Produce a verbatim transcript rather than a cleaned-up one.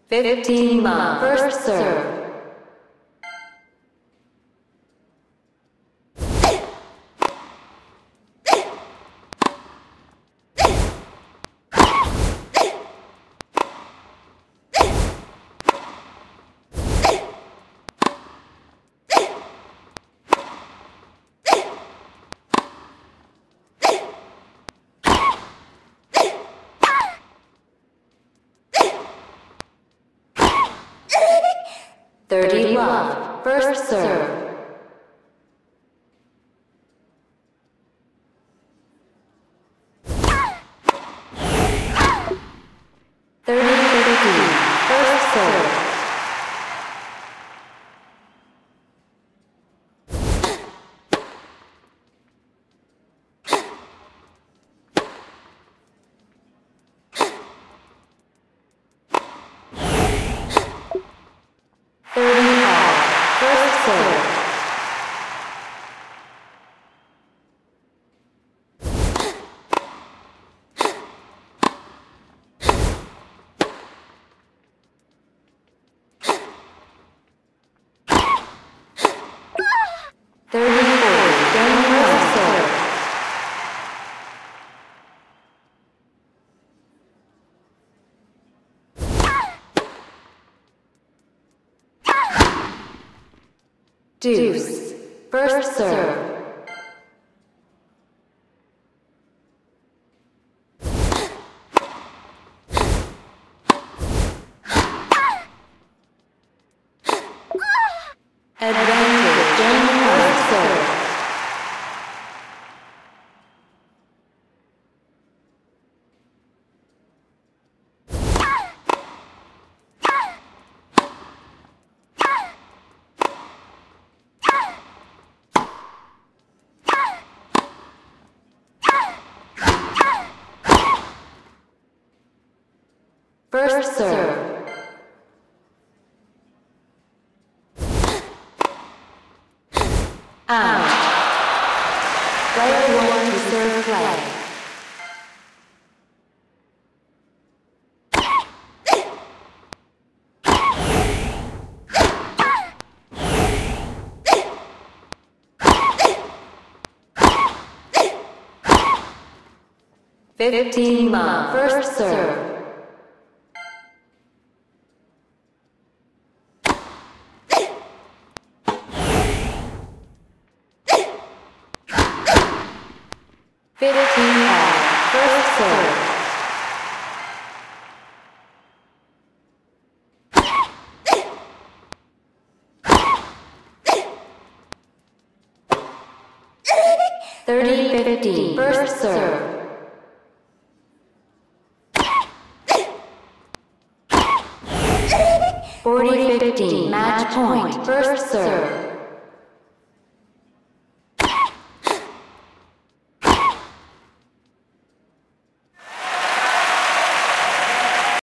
fifteen love, first serve. thirty love, first serve. thirty fifteen, first serve. Deuce, first serve. Advantage, game first serve. First serve. Out. Player one to serve play. Fifteen love, first serve. Fifteen all, first serve. Thirty fifteen, first serve. Forty fifteen, match point, first serve.